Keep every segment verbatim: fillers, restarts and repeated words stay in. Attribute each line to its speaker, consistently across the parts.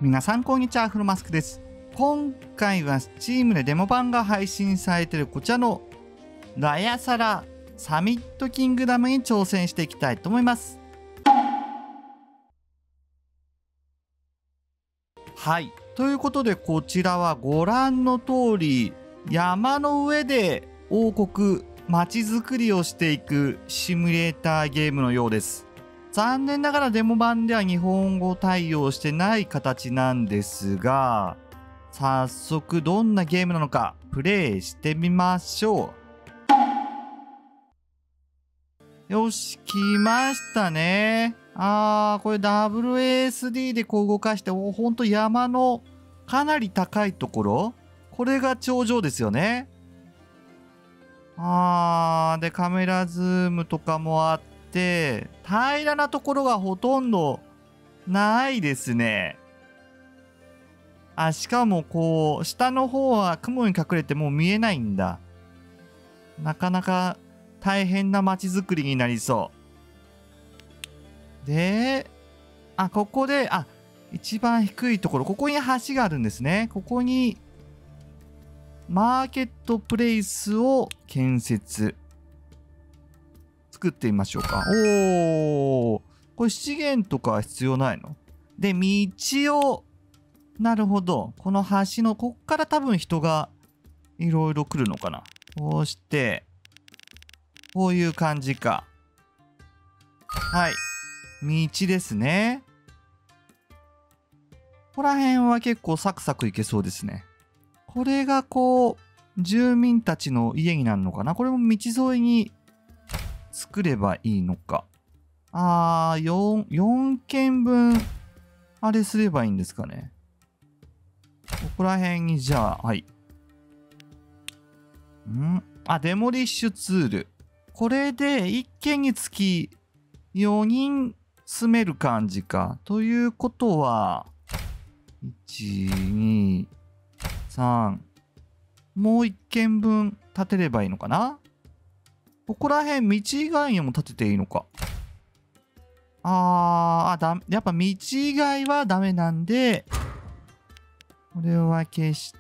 Speaker 1: 皆さんこんにちは、フロマスクです。今回は Steam でデモ版が配信されているこちらのラヤサラサミットキングダムに挑戦していきたいと思います。はい、ということでこちらはご覧の通り山の上で王国街づくりをしていくシミュレーターゲームのようです。残念ながらデモ版では日本語対応してない形なんですが、早速どんなゲームなのかプレイしてみましょう。よし、来ましたね。あー、これ ダブリューエーエスディー でこう動かして、お、ほんと山のかなり高いところ、これが頂上ですよね。あー、でカメラズームとかもあって、平らなところがほとんどないですね。あ、しかもこう下の方は雲に隠れてもう見えないんだ。なかなか大変な街づくりになりそう。で、あ、ここで、あ、一番低いところ、ここに橋があるんですね。ここにマーケットプレイスを建設。作ってみましょうか。おー、これ資源とかは必要ないの？で、道を、なるほど。この橋の、こっから多分人がいろいろ来るのかな。こうして、こういう感じか。はい。道ですね。ここら辺は結構サクサクいけそうですね。これがこう、住民たちの家になるのかな。これも道沿いに作ればいいのか。あー、よん、よんけんぶん、あれすればいいんですかね。ここら辺に、じゃあ、はい。んあ、デモリッシュツール。これでいっけんにつきよにん住める感じか。ということは、いち、に、さん。もういっけんぶん建てればいいのかな。ここら辺、道以外にも建てていいのか。あー、あだ、やっぱ道以外はダメなんで、これは消して、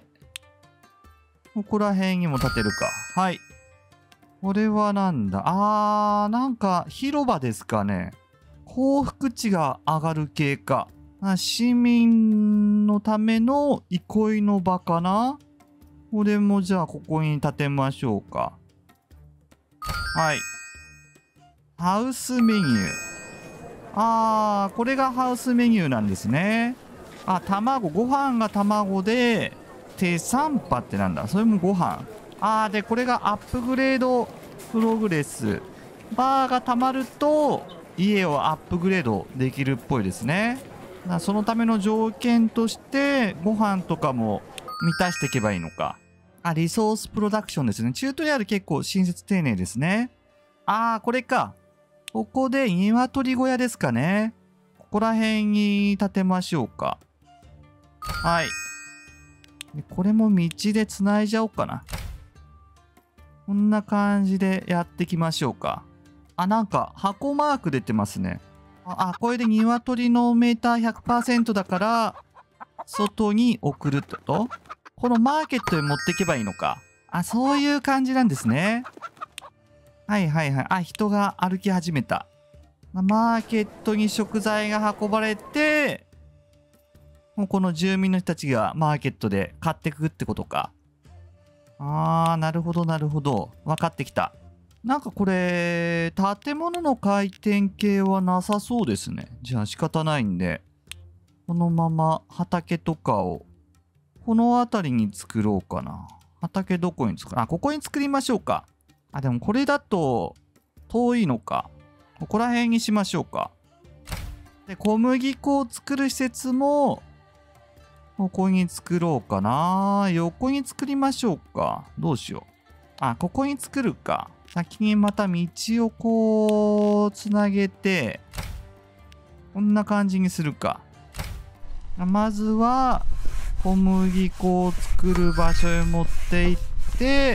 Speaker 1: ここら辺にも建てるか。はい。これはなんだ。あー、なんか広場ですかね。幸福値が上がる系か。あ、市民のための憩いの場かな。これもじゃあここに建てましょうか。はい。ハウスメニュー。あー、これがハウスメニューなんですね。あ、卵、ご飯が卵で、手三波ってなんだ。それもご飯。あー、で、これがアップグレードプログレス。バーが溜まると、家をアップグレードできるっぽいですね。そのための条件として、ご飯とかも満たしていけばいいのか。あ、リソースプロダクションですね。チュートリアル結構親切丁寧ですね。あー、これか。ここで鶏小屋ですかね。ここら辺に建てましょうか。はい。でこれも道でつないじゃおうかな。こんな感じでやっていきましょうか。あ、なんか箱マーク出てますね。あ、これで鶏のメーター ひゃくパーセント だから、外に送ると、このマーケットへ持っていけばいいのか。あ、そういう感じなんですね。はいはいはい。あ、人が歩き始めた。マーケットに食材が運ばれて、もうこの住民の人たちがマーケットで買ってくってことか。あー、なるほどなるほど。分かってきた。なんかこれ、建物の回転系はなさそうですね。じゃあ仕方ないんで、このまま畑とかを、この辺りに作ろうかな。畑どこに作る？あ、ここに作りましょうか。あ、でもこれだと遠いのか。ここら辺にしましょうか。で、小麦粉を作る施設も、ここに作ろうかな。横に作りましょうか。どうしよう。あ、ここに作るか。先にまた道をこう、つなげて、こんな感じにするか。まずは、小麦粉を作る場所へ持って行って、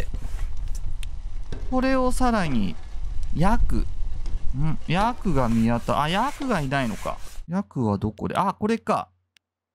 Speaker 1: これをさらに、ヤク。んヤクが見当た、あ、ヤクがいないのか。ヤクはどこで、あ、これか。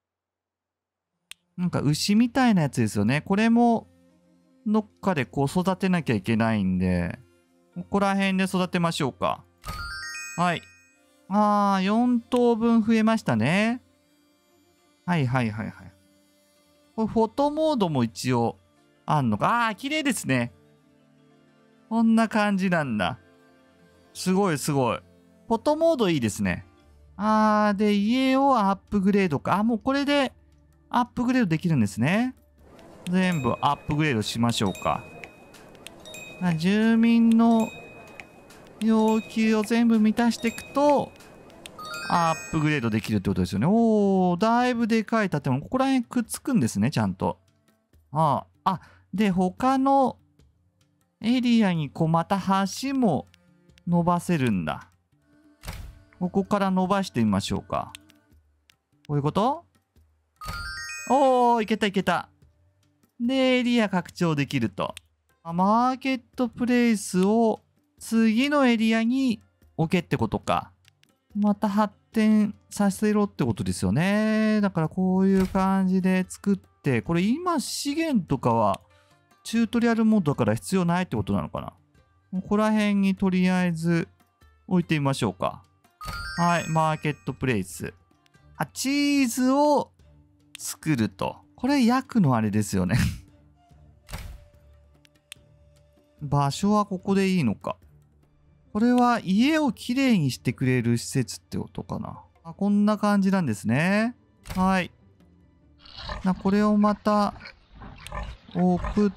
Speaker 1: なんか牛みたいなやつですよね。これも、どっかでこう育てなきゃいけないんで、ここら辺で育てましょうか。はい。あー、よん頭分増えましたね。はいはいはいはい。これフォトモードも一応あんのか。あー、綺麗ですね。こんな感じなんだ。すごいすごい。フォトモードいいですね。あー、で、家をアップグレードか。あ、もうこれでアップグレードできるんですね。全部アップグレードしましょうか。住民の要求を全部満たしていくと、アップグレードできるってことですよね。おー、だいぶでかい建物。ここら辺くっつくんですね、ちゃんと。ああ、あ、で、他のエリアにこう、また橋も伸ばせるんだ。ここから伸ばしてみましょうか。こういうこと？おー、いけたいけた。で、エリア拡張できると。マーケットプレイスを次のエリアに置けってことか。また発展させろってことですよね。だからこういう感じで作って、これ今資源とかはチュートリアルモードだから必要ないってことなのかな。ここら辺にとりあえず置いてみましょうか。はい、マーケットプレイス。あ、チーズを作ると。これ焼くのあれですよね。場所はここでいいのか。これは家をきれいにしてくれる施設ってことかな。あ、こんな感じなんですね。はい。な、これをまた送って、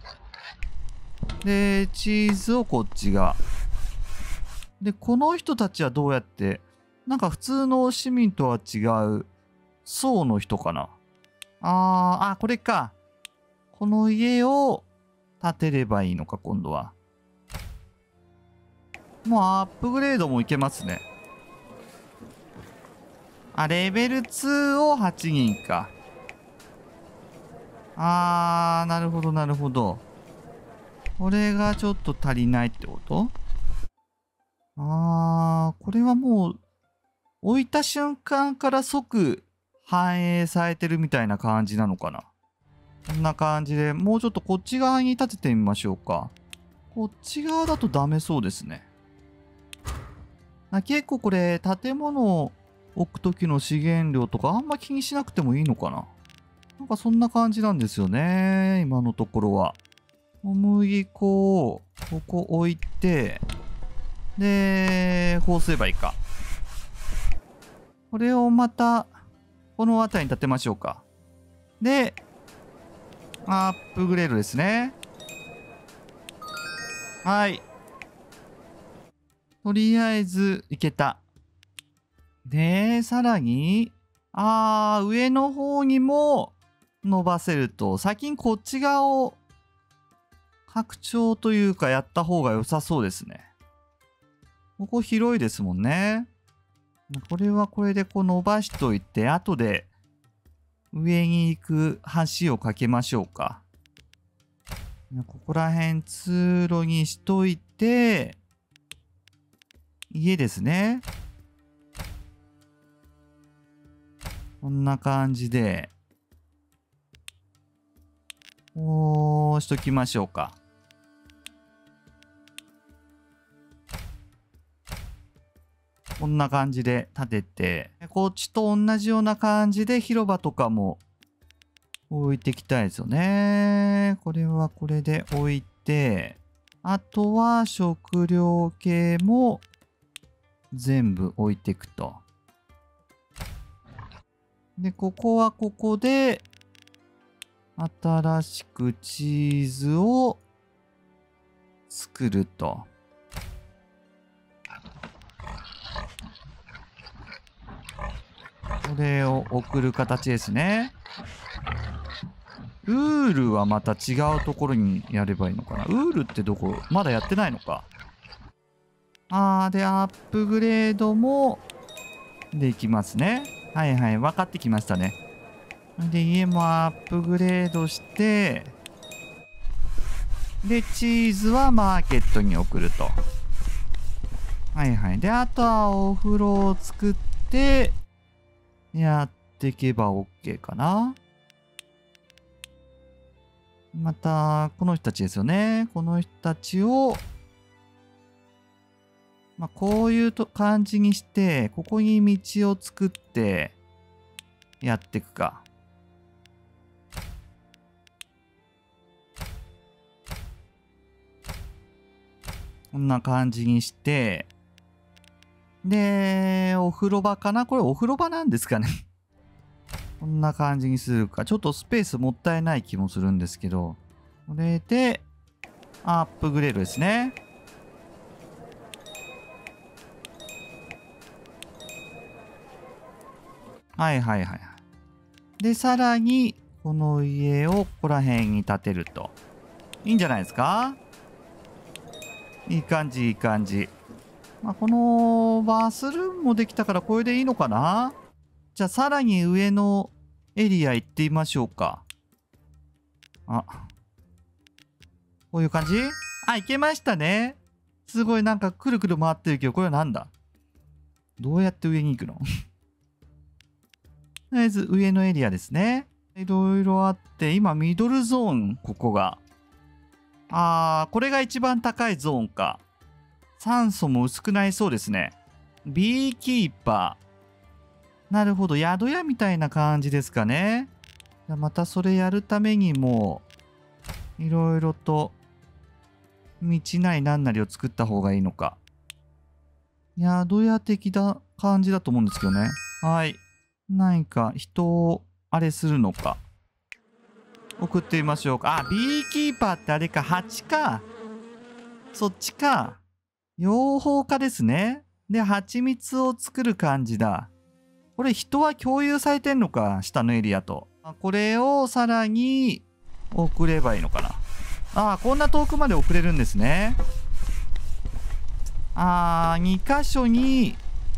Speaker 1: で、チーズをこっちが。で、この人たちはどうやって、なんか普通の市民とは違う層の人かな。あー、あ、これか。この家を建てればいいのか、今度は。もうアップグレードもいけますね。あ、レベルツーをはちにんか。あー、なるほど、なるほど。これがちょっと足りないってこと？あー、これはもう、置いた瞬間から即反映されてるみたいな感じなのかな。こんな感じで、もうちょっとこっち側に立ててみましょうか。こっち側だとダメそうですね。結構これ、建物を置くときの資源量とかあんま気にしなくてもいいのかな。なんかそんな感じなんですよね。今のところは。小麦粉をここ置いて、で、こうすればいいか。これをまた、この辺りに立てましょうか。で、アップグレードですね。はい。とりあえず、いけた。で、さらに、あー、上の方にも伸ばせると、先にこっち側を拡張というかやった方が良さそうですね。ここ広いですもんね。これはこれでこう伸ばしといて、後で上に行く橋を架けましょうか。ここら辺通路にしといて、家ですね。こんな感じで、こうしときましょうか。こんな感じで立てて、こっちと同じような感じで広場とかも置いていきたいですよね。これはこれで置いて、あとは食料系も全部置いていくと。で、ここはここで、新しくチーズを作ると。これを送る形ですね。ウールはまた違うところにやればいいのかな。ウールってどこ？まだやってないのか。あー、で、アップグレードもできますね。はいはい、分かってきましたね。で、家もアップグレードして、で、チーズはマーケットに送ると。はいはい。で、あとはお風呂を作って、やっっていけば OK かな。また、この人たちですよね。この人たちを、まあ、こういうと感じにして、ここに道を作って、やっていくか。こんな感じにして、で、お風呂場かな？これお風呂場なんですかねこんな感じにするか。ちょっとスペースもったいない気もするんですけど。これで、アップグレードですね。はいはいはい。で、さらに、この家をここら辺に建てると。いいんじゃないですか？いい感じ、いい感じ。まあ、このバスルームもできたからこれでいいのかな？じゃあさらに上のエリア行ってみましょうか。あ、こういう感じ？あ、行けましたね。すごいなんかくるくる回ってるけど、これはなんだ？どうやって上に行くのとりあえず上のエリアですね。いろいろあって、今ミドルゾーン、ここが。あー、これが一番高いゾーンか。酸素も薄くなりそうですね。ビーキーパー。なるほど。宿屋みたいな感じですかね。じゃあまたそれやるためにも、いろいろと、道なりなんなりを作った方がいいのか。宿屋的な感じだと思うんですけどね。はい。何か人をあれするのか。送ってみましょうか。あ、ビーキーパーってあれか。蜂か。そっちか。養蜂家ですね。で、蜂蜜を作る感じだ。これ人は共有されてんのか。下のエリアと。これをさらに送ればいいのかな。ああ、こんな遠くまで送れるんですね。ああ、に箇所に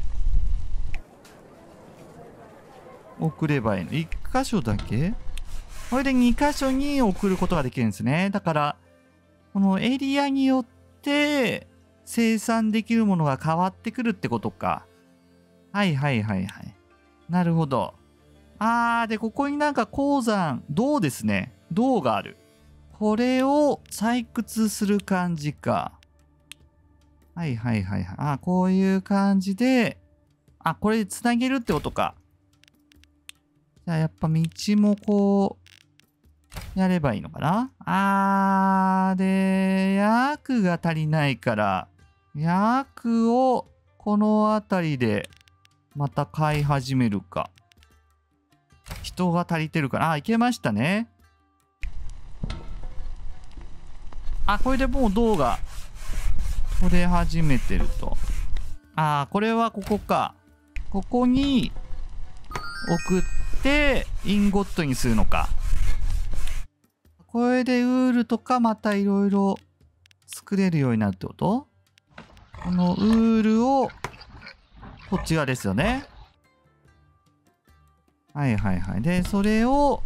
Speaker 1: 送ればいいの。いっ箇所だけ？これでに箇所に送ることができるんですね。だから、このエリアによって生産できるものが変わってくるってことか。はいはいはいはい。なるほど。あー、で、ここになんか鉱山、銅ですね。銅がある。これを採掘する感じか。はいはいはいはい。あ、こういう感じで、あ、これでつなげるってことか。じゃあやっぱ道もこう、やればいいのかな？あー、で、薬が足りないから、薬をこの辺りでまた買い始めるか。人が足りてるから、あ、いけましたね。あ、これでもう銅が取れ始めてると。あー、これはここか。ここに送ってインゴットにするのか。これでウールとかまたいろいろ作れるようになるってこと？このウールをこっち側ですよね。はいはいはい。で、それを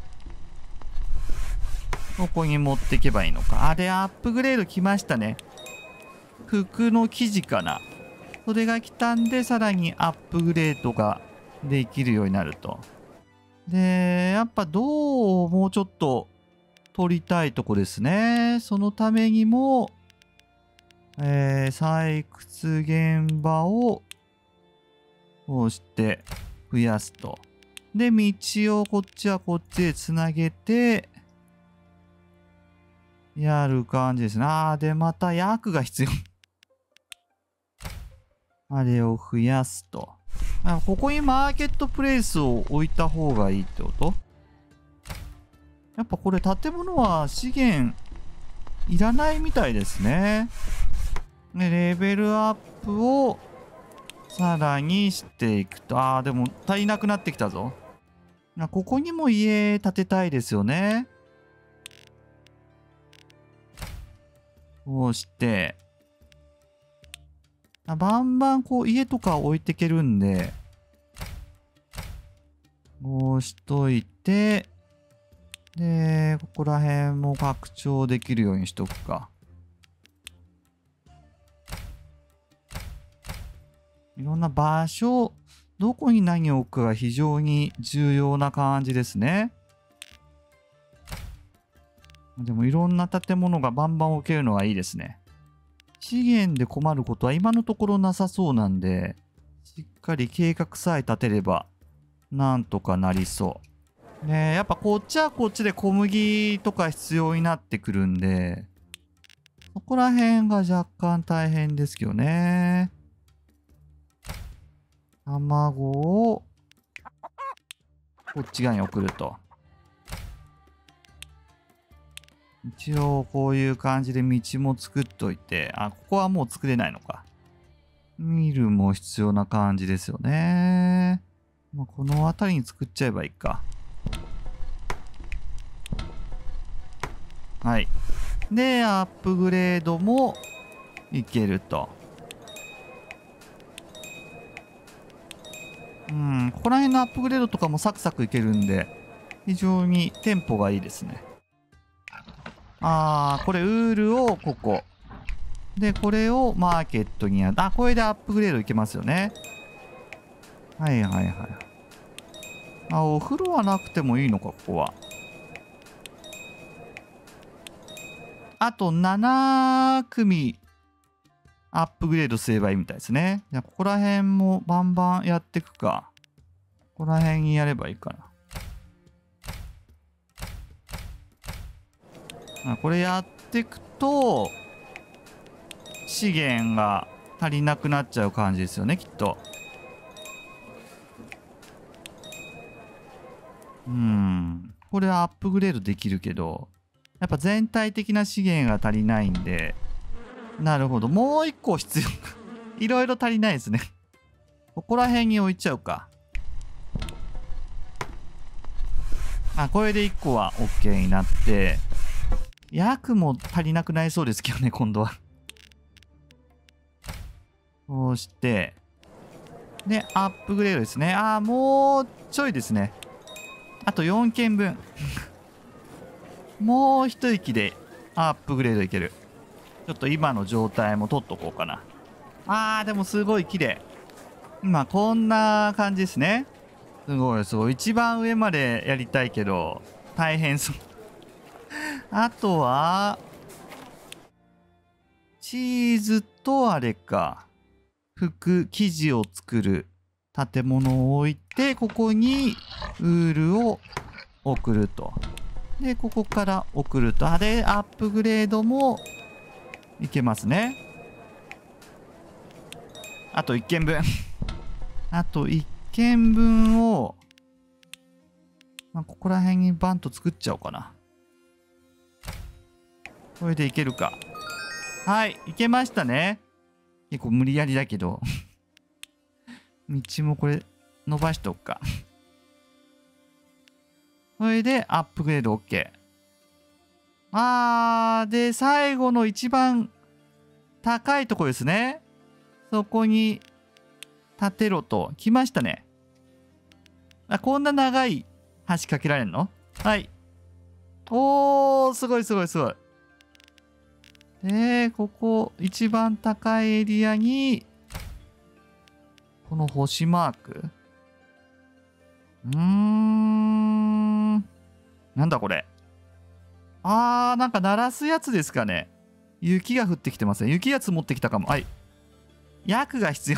Speaker 1: ここに持っていけばいいのか。あ、で、アップグレード来ましたね。服の生地かな。それが来たんで、さらにアップグレードができるようになると。で、やっぱ銅をもうちょっと取りたいとこですね。そのためにも、えー、採掘現場をこうして増やすと。で、道をこっちはこっちでつなげて、やる感じですね。あー、で、また薬が必要。あれを増やすと。あ、ここにマーケットプレイスを置いた方がいいってこと？やっぱこれ建物は資源いらないみたいですね。で、レベルアップをさらにしていくと。ああ、でも足りなくなってきたぞ。ここにも家建てたいですよね。こうして。バンバンこう家とか置いていけるんで、こうしといて、で、ここら辺も拡張できるようにしとくか。いろんな場所、 どこに何を置くかが非常に重要な感じですね。でもいろんな建物がバンバン置けるのはいいですね。資源で困ることは今のところなさそうなんで、しっかり計画さえ立てればなんとかなりそう。ねえ、やっぱこっちはこっちで小麦とか必要になってくるんで、そこら辺が若干大変ですけどね。卵をこっち側に送ると。一応こういう感じで道も作っといて、あ、ここはもう作れないのか。ミルも必要な感じですよね。まあ、この辺りに作っちゃえばいいか。はい。で、アップグレードもいけると。うん、ここら辺のアップグレードとかもサクサクいけるんで、非常にテンポがいいですね。あー、これウールをここ。で、これをマーケットにやる。あ、これでアップグレードいけますよね。はいはいはい。あ、お風呂はなくてもいいのか、ここは。あとなな組アップグレードすればいいみたいですね。じゃあ、ここら辺もバンバンやっていくか。ここら辺にやればいいかな。あ、これやっていくと、資源が足りなくなっちゃう感じですよね、きっと。うん。これはアップグレードできるけど、やっぱ全体的な資源が足りないんで、なるほど。もう一個必要。いろいろ足りないですね。ここら辺に置いちゃうか。あ、これでいっこは OK になって、薬も足りなくなりそうですけどね、今度は。こうして、で、アップグレードですね。ああ、もうちょいですね。あとよん軒分。もう一息でアップグレードいける。ちょっと今の状態も取っとこうかな。あー、でもすごい綺麗。今こんな感じですね。すごいすごい。一番上までやりたいけど、大変そう。あとは、チーズとあれか。服、生地を作る建物を置いて、ここにウールを送ると。で、ここから送ると。あれ、アップグレードもいけますね。あといっ軒分。あといっ軒分を、まあ、ここら辺にバンと作っちゃおうかな。これでいけるか。はい、いけましたね。結構無理やりだけど。道もこれ伸ばしておくか。それでアップグレード OK。あー、で、最後の一番高いとこですね。そこに立てろと。来ましたね。あ、こんな長い橋かけられるの？はい。おー、すごいすごいすごい。で、ここ、一番高いエリアに、この星マーク。うーん。なんだこれ。あー、なんか鳴らすやつですかね。雪が降ってきてますね。雪が積もってきたかも。はい。薬が必要。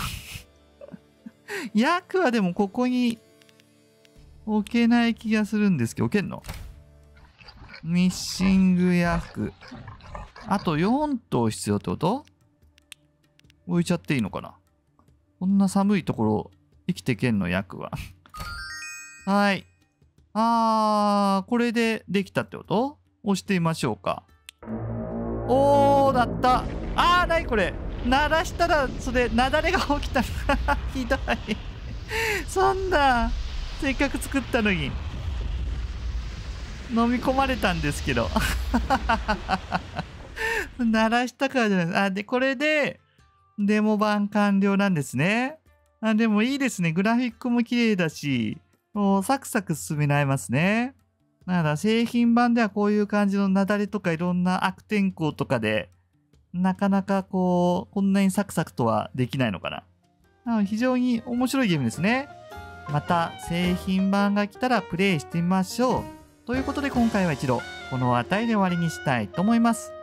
Speaker 1: 薬はでもここに置けない気がするんですけど、置けんの？ミッシング薬。あとよん頭必要ってこと？置いちゃっていいのかな？こんな寒いところ生きてけんの、薬は。はい。あー、これでできたってこと？押してみましょうか。おー、だった。あー、なにこれ。鳴らしたら、それ、雪崩が起きた。ひどい。そんな、せっかく作ったのに。飲み込まれたんですけど。鳴らしたからじゃないです。あ、で、これで、デモ版完了なんですね。あ、でもいいですね。グラフィックも綺麗だし、もうサクサク進められますね。だから製品版ではこういう感じの雪崩とかいろんな悪天候とかで、なかなかこう、こんなにサクサクとはできないのかな。 あ非常に面白いゲームですね。また製品版が来たらプレイしてみましょう。ということで今回は一度この辺りで終わりにしたいと思います。